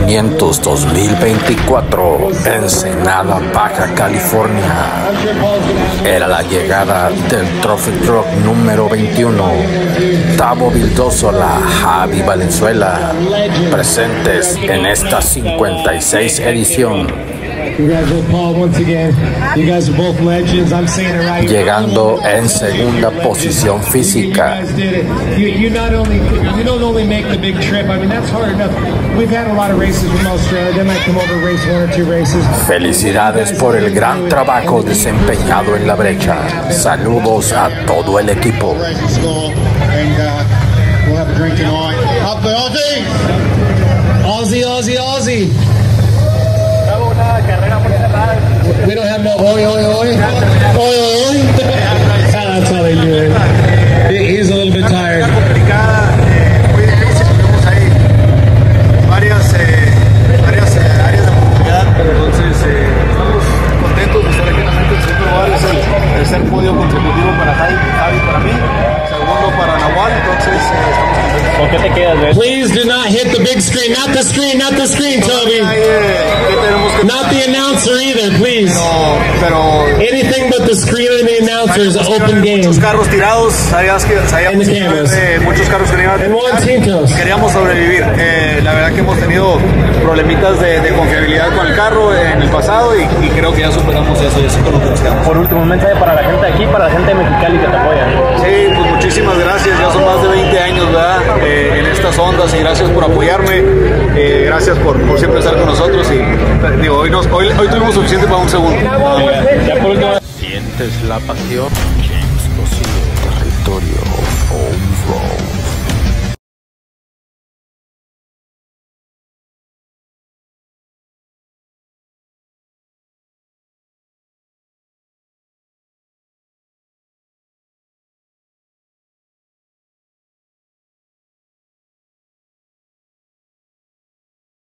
500 2024, Ensenada, Baja California. Era la llegada del Trophy Truck número 21. Tavo Vildosola, Javi Valenzuela, presentes en esta 56 edición. Llegando en segunda posición física. Felicidades por el gran trabajo desempeñado en la brecha. Saludos a todo el equipo. Aussie, Aussie, Aussie. We don't have no oi, oi, oi. Oi, oi, oi. That's how they do it. He's a little bit tired. Muy difícil, tuvimos ahí varias áreas de oportunidad, entonces estamos contentos de estar aquí en la mente del segundo lugar. Es el tercer podio consecutivo para Javi, para mí, segundo para Nahual, entonces estamos contentos. ¿Con qué te quedas, güey? Please do not hit the big screen. Not the screen, not the screen, Toby. Not the announcer either, please. Pero anything but the screen and the announcers. Open game. Muchos carros tirados, sabíamos muchos carros que queríamos sobrevivir. La verdad que hemos tenido problemitas de confiabilidad con el carro en el pasado y creo que ya superamos eso y así con lo que nos quedamos. Por último, un mensaje para la gente de aquí, para la gente de Mexicali que te apoya. Sí, pues muchísimas gracias, ya son más de 20 años, ¿verdad? En estas ondas, y gracias por apoyarme, gracias por siempre estar con nosotros y digo, hoy tuvimos suficiente para un segundo. Ya por último. ¿Sientes la pasión? James Cosío, territorio.